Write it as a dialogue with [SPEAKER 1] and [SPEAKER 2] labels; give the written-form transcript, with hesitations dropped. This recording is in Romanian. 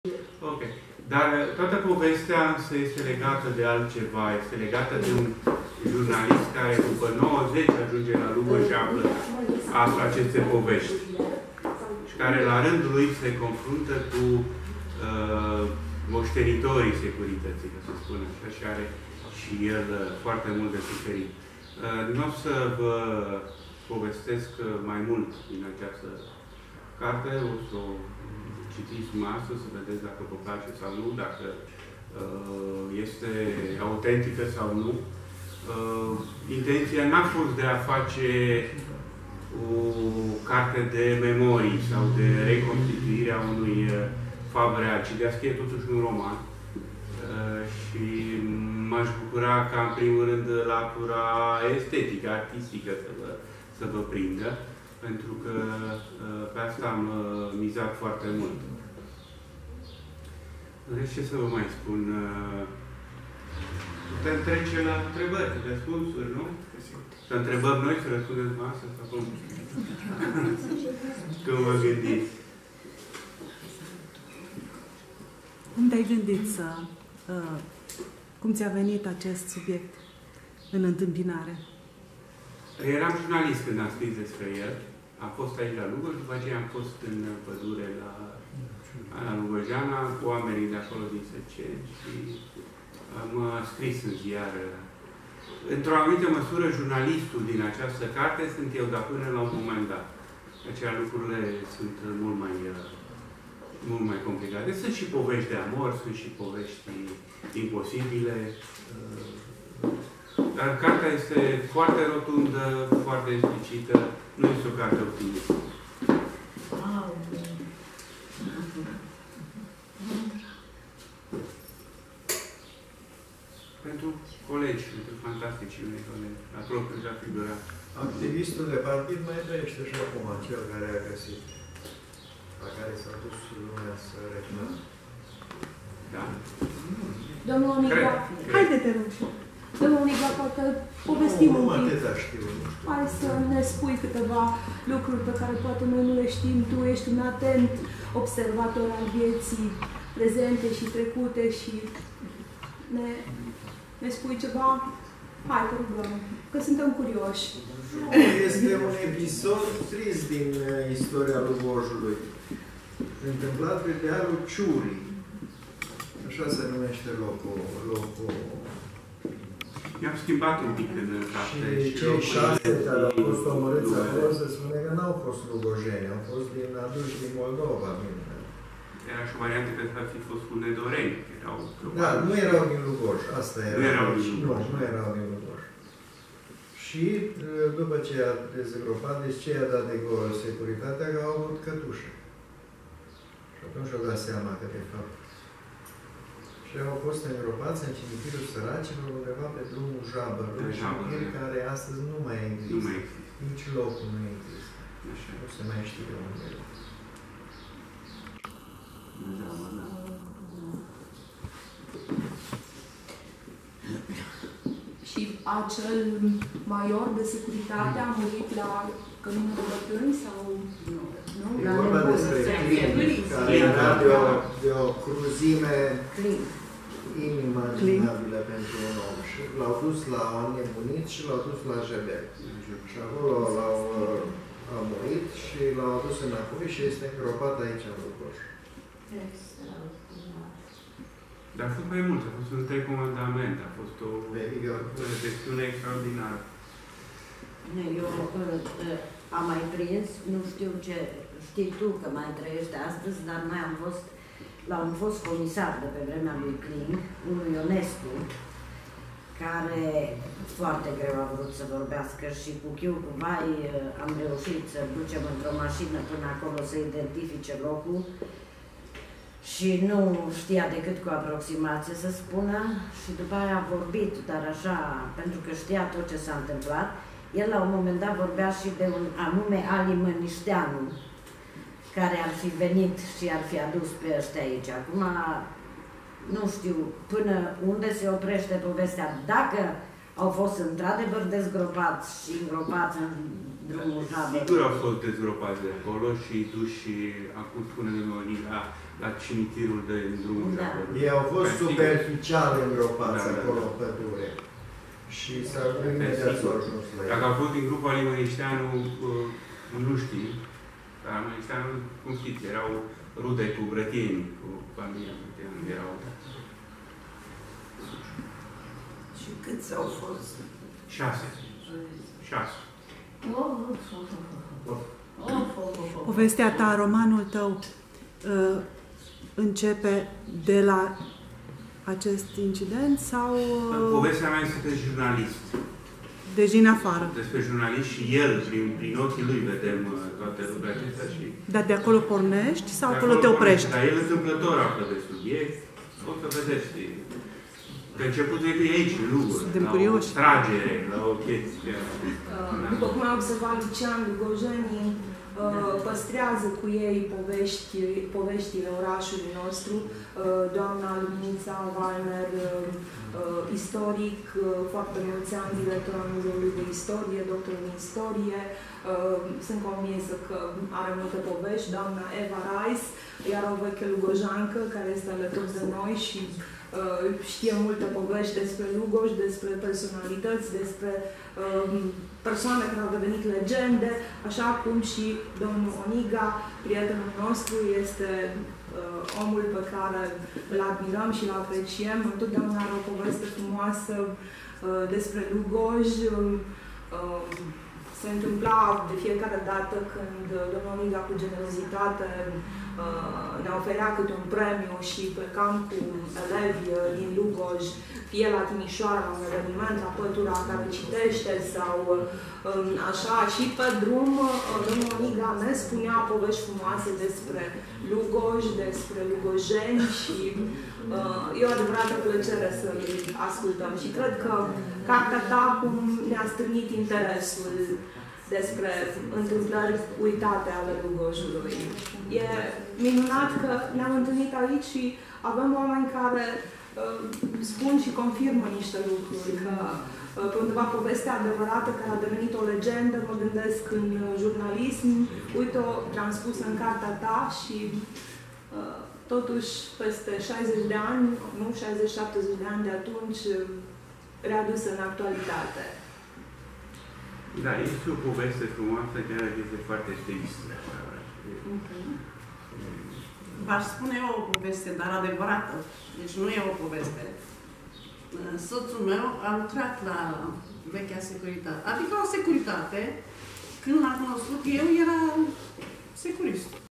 [SPEAKER 1] Ok. Dar toată povestea însă este legată de altceva. Este legată de un jurnalist care după 90 ajunge la Lugoj și află aceste povești. Și care la rândul lui se confruntă cu moștenitorii securității, ca să spun așa, și are și el foarte mult de suferit. Nu o să vă povestesc mai mult din această carte, o să o citiți dumneavoastră, să vedeți dacă vă place sau nu, dacă este autentică sau nu. Intenția n-a fost de a face o carte de memorii sau de reconstituire a unui fapt real, ci de a scrie totuși un roman. Și m-aș bucura ca, în primul rând, latura estetică, artistică să vă prindă, pentru că pe asta am mizat foarte mult. Deci, ce să vă mai spun? Putem trece la întrebări, răspunsuri, nu? Să întrebăm noi, să răspundem dumneavoastră, sau cum? Cum vă gândiți?
[SPEAKER 2] Cum te-ai gândit să... cum ți-a venit acest subiect în întâmpinare?
[SPEAKER 1] Eram jurnalist când am scris despre el. Am fost aici la Lugoj, după aceea am fost în pădure la Lugojana cu oamenii de acolo din Săceni și am scris în ziar. Într-o anumită măsură, jurnalistul din această carte sunt eu, dar până la un moment dat. De aceea lucrurile sunt mult mai complicate. Sunt și povești de amor, sunt și povești imposibile. Dar cartea este foarte rotundă, foarte explicită. Nu este o carte optimistă. Pentru colegi, pentru fantasticii mei colegi, la propriu și a figurat.
[SPEAKER 3] Activistul de partid mai trăiește și acum, cel care a găsit, la care s-a dus lumea să reclame.
[SPEAKER 1] Da.
[SPEAKER 4] Domnul Oniga,
[SPEAKER 2] Haide-te, rog.
[SPEAKER 4] Domnul Oniga, poate povestim un pic.
[SPEAKER 3] Atâta știu.
[SPEAKER 4] Hai să ne spui câteva lucruri pe care poate noi nu le știm. Tu ești un atent observator al vieții prezente și trecute și ne spui ceva. Hai, te rugăm, că suntem curioși.
[SPEAKER 3] Este un episod trist din istoria Lugojului. Întâmplat pe dealul Ciurii. Așa se numește locul.
[SPEAKER 1] I-am schimbat un pic în carte.
[SPEAKER 3] Și cei 6 care au fost omorâți acolo se spune că n-au fost lugojeni, au fost aduși din Moldova.
[SPEAKER 1] Era și o variantă că ar fi fost cu nedoreni.
[SPEAKER 3] Da, nu erau din Lugoj, asta era.
[SPEAKER 1] Nu erau din Lugoj.
[SPEAKER 3] Nu erau din Lugoj. Și după ce a dezgropat, deci ce i-a dat de gol securitatea, că au avut cătușă. Și atunci au dat seama că de fapt și au fost îngropați în cimitirul săracilor undeva pe drumul Jabăr, un cimitir care astăzi nu mai există.
[SPEAKER 1] Nu mai există.
[SPEAKER 3] Nici locul nu există. Așa. Nu se mai știe unde e.
[SPEAKER 4] Și acel major de securitate a murit la Căminul de Bătrâni sau nu?
[SPEAKER 3] E vorba despre Clint, care era de o cruzime inimaginabilă pentru un om. Și l-au dus la un nebunit și l-au dus la Jebel. Și acolo a murit și l-au adus înapoi și este îngropat aici în Lugoj.
[SPEAKER 1] Dar a fost mai mult, a fost un întreg comandament, a fost o gestiune extraordinară.
[SPEAKER 5] Eu am mai prins, nu știu ce știi tu că mai trăiește astăzi, dar noi am fost la un fost comisar de pe vremea lui Kling, unul Ionescu, care foarte greu a vrut să vorbească și cu chiu, cu vai, am reușit să ducem într-o mașină până acolo să identifice locul și nu știa decât cu aproximație să spună și după aia a vorbit, dar așa, pentru că știa tot ce s-a întâmplat. El la un moment dat vorbea și de un anume Ali Mănișteanu, care ar fi venit și ar fi adus pe ăștia aici. Acum, nu știu până unde se oprește povestea. Dacă au fost într-adevăr dezgropați și îngropați în drumul Jabăr.
[SPEAKER 1] Sigur au fost dezgropați de acolo și duși, acum spune-mi Oniga, la cimitirul de drumul de
[SPEAKER 5] Da.
[SPEAKER 1] acolo.
[SPEAKER 3] Ei au fost
[SPEAKER 1] Pe
[SPEAKER 3] superficial îngropați
[SPEAKER 1] Da, da,
[SPEAKER 3] acolo
[SPEAKER 1] da.
[SPEAKER 3] în pădure. Și s-a imediat s-a ajuns la
[SPEAKER 1] Dacă
[SPEAKER 3] ei.
[SPEAKER 1] au fost din grupul Alimănișteanu, nu știi, dar Alimănișteanu, cum știți, erau rude cu brătienii, cu familia Brătienu, erau
[SPEAKER 6] Și câți au fost?
[SPEAKER 1] 6. 6.
[SPEAKER 2] Povestea ta, romanul tău, începe de la acest incident sau
[SPEAKER 1] Povestea mea este de jurnalist.
[SPEAKER 2] deci din afară?
[SPEAKER 1] Despre jurnalist și el, prin ochii lui, vedem toate lucrurile acestea și...
[SPEAKER 2] Dar de acolo pornești sau
[SPEAKER 1] de
[SPEAKER 2] acolo te oprești?
[SPEAKER 1] Dar el întâmplător află de subiect, o să vedeți. Că începutul e că e aici, în Luguri,
[SPEAKER 2] Suntem
[SPEAKER 1] la
[SPEAKER 2] curioși.
[SPEAKER 1] o tragere, la o chestie.
[SPEAKER 4] După cum a observat Lucian, lugojenii păstrează cu ei poveștile orașului nostru. Doamna Luminița Valmer, istoric, foarte mulți ani director al Muzeului de Istorie, doctor în istorie. Sunt convinsă că are multe povești. Doamna Eva Reis, iar o veche lugojancă care este alături de noi și știe multe povești despre Lugoj, despre personalități, despre persoane care au devenit legende, așa cum și domnul Oniga, prietenul nostru, este omul pe care îl admirăm și îl apreciem. Întotdeauna are o poveste frumoasă despre Lugoj. Se întâmpla de fiecare dată când domnul Oniga, cu generozitate, ne oferea câte un premiu și plecam cu elevi din Lugoj, fie la Timișoara, la un eveniment, la pătura care citește sau așa, și pe drum domnul Oniga ne spunea povești frumoase despre Lugoj, despre lugojeni și e o adevărată plăcere să-l ascultăm și cred că cartea ta cum ne-a strânit interesul despre întâmplări uitate ale Lugojului. E minunat că ne-am întâlnit aici și avem oameni care spun și confirmă niște lucruri, că pe undeva povestea adevărată care a devenit o legendă, mă gândesc în jurnalism, uite-o transpusă în cartea ta și totuși peste 60 de ani, nu 60-70 de ani de atunci, readusă în actualitate.
[SPEAKER 1] Da, este o poveste frumoasă, chiar este foarte tristă.
[SPEAKER 6] V-aș spune eu o poveste, dar adevărată. Deci nu e o poveste. Soțul meu a lucrat la vechea securitate. Adică la securitate, când l-am cunoscut, eu era securist.